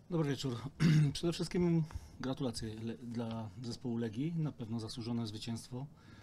Dobry wieczór. Przede wszystkim gratulacje dla zespołu Legii. Na pewno zasłużone zwycięstwo.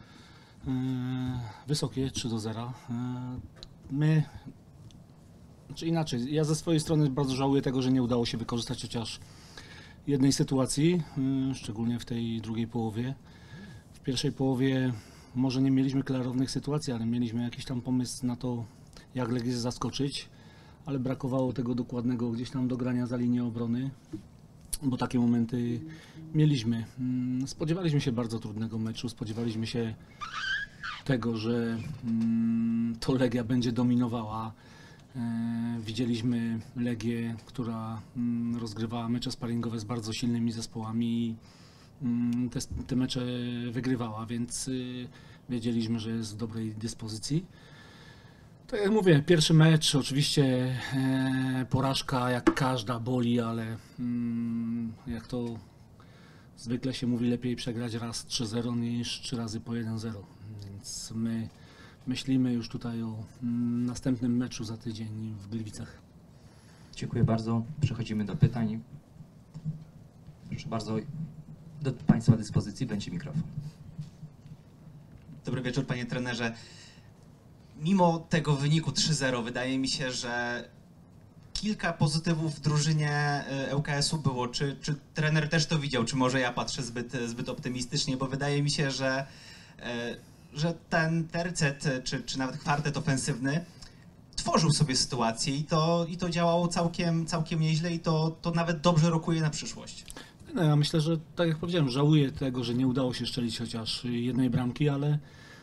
Wysokie 3-0. My, czy inaczej, ja ze swojej strony bardzo żałuję tego, że nie udało się wykorzystać chociaż jednej sytuacji, szczególnie w tej drugiej połowie. W pierwszej połowie może nie mieliśmy klarownych sytuacji, ale mieliśmy jakiś tam pomysł na to, jak Legię zaskoczyć, ale brakowało tego dokładnego gdzieś tam dogrania za linię obrony, bo takie momenty mieliśmy. Spodziewaliśmy się bardzo trudnego meczu, spodziewaliśmy się tego, że to Legia będzie dominowała. Widzieliśmy Legię, która rozgrywała mecze sparingowe z bardzo silnymi zespołami i te mecze wygrywała, więc wiedzieliśmy, że jest w dobrej dyspozycji. Tak jak mówię, pierwszy mecz, oczywiście porażka jak każda boli, ale jak to zwykle się mówi, lepiej przegrać raz 3-0 niż 3 razy po 1-0. Więc my myślimy już tutaj o następnym meczu za tydzień w Gliwicach. Dziękuję bardzo. Przechodzimy do pytań. Proszę bardzo, do Państwa dyspozycji będzie mikrofon. Dobry wieczór, panie trenerze. Mimo tego wyniku 3-0 wydaje mi się, że kilka pozytywów w drużynie ŁKS-u było. Czy trener też to widział? Czy może ja patrzę zbyt optymistycznie? Bo wydaje mi się, że ten tercet, czy nawet kwartet ofensywny tworzył sobie sytuację i to działało całkiem nieźle i to nawet dobrze rokuje na przyszłość. No, ja myślę, że tak jak powiedziałem, żałuję tego, że nie udało się strzelić chociaż jednej bramki, ale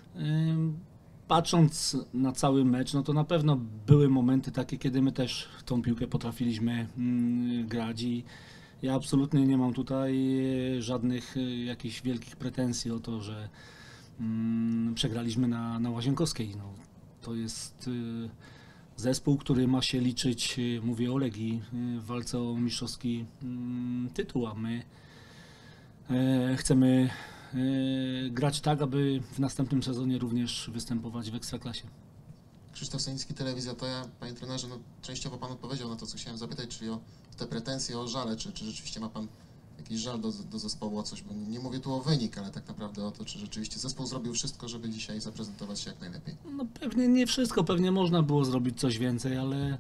patrząc na cały mecz, no to na pewno były momenty takie, kiedy my też tą piłkę potrafiliśmy grać i ja absolutnie nie mam tutaj żadnych jakichś wielkich pretensji o to, że przegraliśmy na Łazienkowskiej. No, to jest zespół, który ma się liczyć, mówię o Legii, w walce o mistrzowski tytuł, a my chcemy grać tak, aby w następnym sezonie również występować w Ekstraklasie. Krzysztof Sonicki, Telewizja To Ja. Panie trenerze, no, częściowo Pan odpowiedział na to, co chciałem zapytać, czyli o te pretensje, o żale. Czy rzeczywiście ma Pan jakiś żal do zespołu o coś? Bo nie mówię tu o wynik, ale tak naprawdę o to, czy rzeczywiście zespół zrobił wszystko, żeby dzisiaj zaprezentować się jak najlepiej. No pewnie nie wszystko, pewnie można było zrobić coś więcej, ale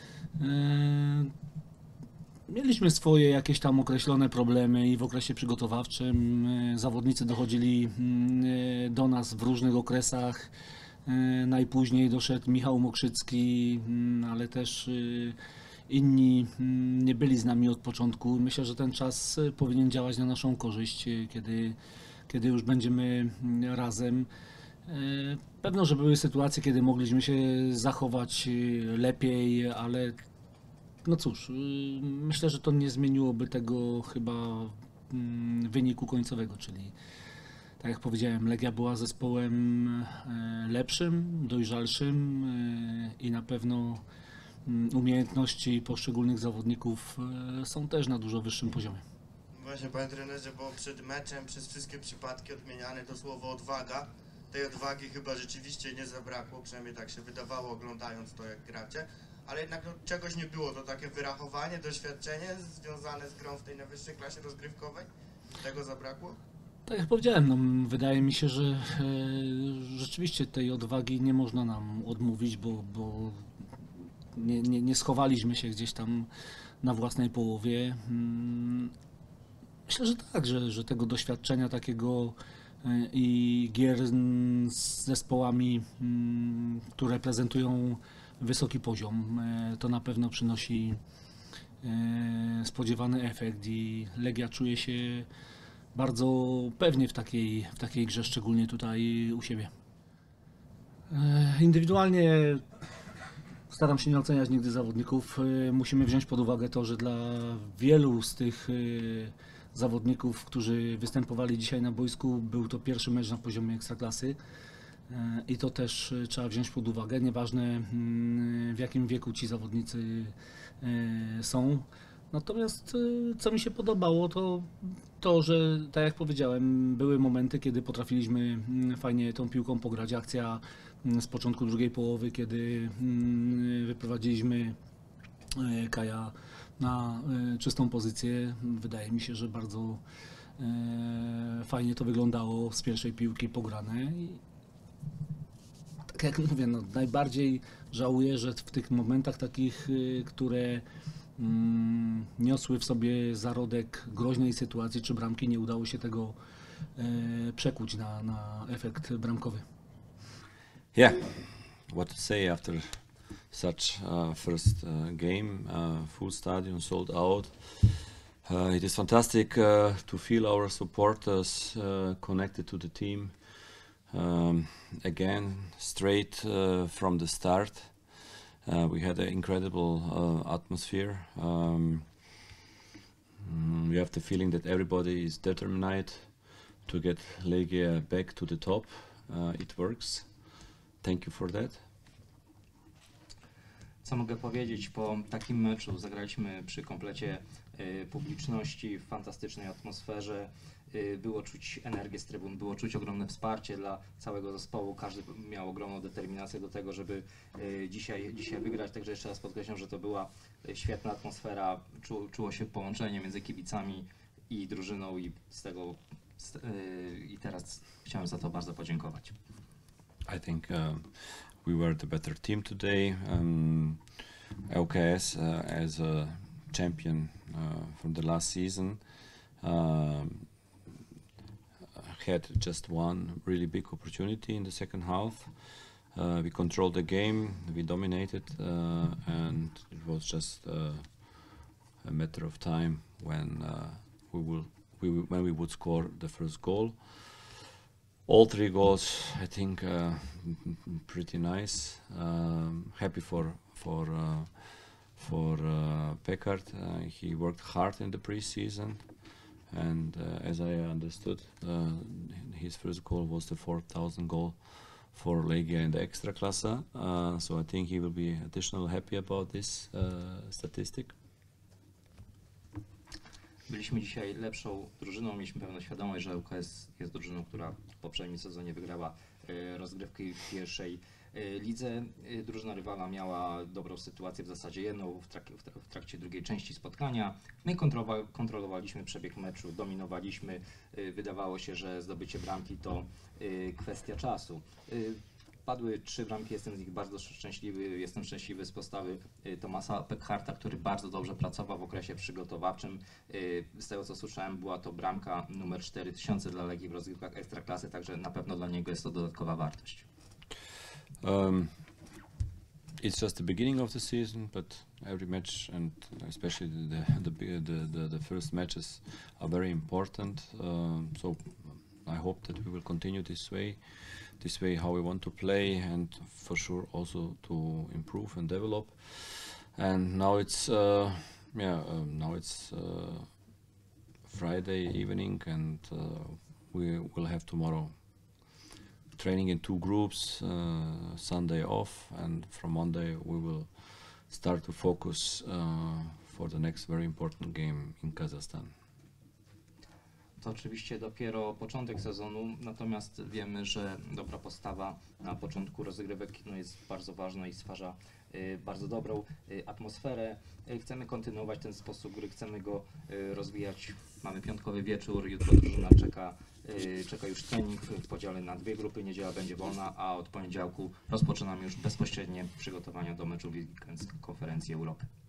mieliśmy swoje jakieś tam określone problemy i w okresie przygotowawczym zawodnicy dochodzili do nas w różnych okresach. Najpóźniej doszedł Michał Mokrzycki, ale też inni nie byli z nami od początku. Myślę, że ten czas powinien działać na naszą korzyść, kiedy już będziemy razem. Pewno, że były sytuacje, kiedy mogliśmy się zachować lepiej, ale no cóż, myślę, że to nie zmieniłoby tego chyba wyniku końcowego, czyli tak jak powiedziałem, Legia była zespołem lepszym, dojrzalszym i na pewno umiejętności poszczególnych zawodników są też na dużo wyższym poziomie. Właśnie, panie trenerze, bo przed meczem przez wszystkie przypadki odmieniane to słowo odwaga. Tej odwagi chyba rzeczywiście nie zabrakło, przynajmniej tak się wydawało oglądając to, jak gracie. Ale jednak no, czegoś nie było, to takie wyrachowanie, doświadczenie związane z grą w tej najwyższej klasie rozgrywkowej? Tego zabrakło? Tak jak powiedziałem, no, wydaje mi się, że rzeczywiście tej odwagi nie można nam odmówić, bo nie schowaliśmy się gdzieś tam na własnej połowie. Myślę, że tak, że tego doświadczenia takiego i gier z zespołami, które prezentują wysoki poziom, to na pewno przynosi spodziewany efekt i Legia czuje się bardzo pewnie w takiej grze, szczególnie tutaj u siebie. Indywidualnie staram się nie oceniać nigdy zawodników. Musimy wziąć pod uwagę to, że dla wielu z tych zawodników, którzy występowali dzisiaj na boisku, był to pierwszy mecz na poziomie ekstraklasy i to też trzeba wziąć pod uwagę. Nieważne w jakim wieku ci zawodnicy są. Natomiast co mi się podobało, to, że tak jak powiedziałem, były momenty, kiedy potrafiliśmy fajnie tą piłką pograć. Akcja z początku drugiej połowy, kiedy wyprowadziliśmy Kaja na czystą pozycję. Wydaje mi się, że bardzo fajnie to wyglądało z pierwszej piłki pograne. I tak jak mówię, no, najbardziej żałuję, że w tych momentach takich, które niosły w sobie zarodek groźnej sytuacji czy bramki, nie udało się tego przekuć na efekt bramkowy. Yeah, what to say after such first game, full stadium, sold out. It is fantastic to feel our supporters connected to the team. Again, straight from the start, we had an incredible atmosphere. We have the feeling that everybody is determined to get Legia back to the top. It works. Thank you for that. Co mogę powiedzieć? Po takim meczu zagraliśmy przy komplecie publiczności, w fantastycznej atmosferze. Było czuć energię z trybun, było czuć ogromne wsparcie dla całego zespołu. Każdy miał ogromną determinację do tego, żeby dzisiaj wygrać. Także jeszcze raz podkreślam, że to była świetna atmosfera. Czuło się połączenie między kibicami i drużyną i teraz chciałem za to bardzo podziękować. I think we were the better team today. LKS as a champion from the last season had just one really big opportunity in the second half. We controlled the game, we dominated, and it was just a matter of time when we would score the first goal. All three goals, I think, pretty nice. Happy for Peckard. He worked hard in the pre-season, and as I understood, his first goal was the 4,000 goal for Legia in the Ekstraklasa. So I think he will be additionally happy about this statistic. Byliśmy dzisiaj lepszą drużyną, mieliśmy pewną świadomość, że ŁKS jest drużyną, która w poprzednim sezonie wygrała rozgrywki w pierwszej lidze. Drużyna rywala miała dobrą sytuację, w zasadzie jedną w trakcie drugiej części spotkania. My kontrolowaliśmy przebieg meczu, dominowaliśmy. Wydawało się, że zdobycie bramki to kwestia czasu. Padły 3 bramki, jestem z nich bardzo szczęśliwy. Jestem szczęśliwy z postawy Tomasa Peckharta, który bardzo dobrze pracował w okresie przygotowawczym. Z tego co słyszałem, była to bramka numer 4000 dla Legii w rozgrywkach Ekstraklasy, także na pewno dla niego jest to dodatkowa wartość. It's just the beginning of the season, but every match, and especially the first matches, are very important. So I hope that we will continue this way how we want to play, and for sure also to improve and develop. And now it's Friday evening, and we will have tomorrow training in 2 groups, Sunday off, and from Monday we will start to focus for the next very important game in Kazakhstan. To oczywiście dopiero początek sezonu, natomiast wiemy, że dobra postawa na początku rozgrywek jest bardzo ważna i stwarza bardzo dobrą atmosferę. Chcemy kontynuować ten sposób gry, chcemy go rozwijać. Mamy piątkowy wieczór, jutro drużyna czeka już trening w podziale na 2 grupy, niedziela będzie wolna, a od poniedziałku rozpoczynamy już bezpośrednie przygotowania do meczu Ligi Konferencji Europy.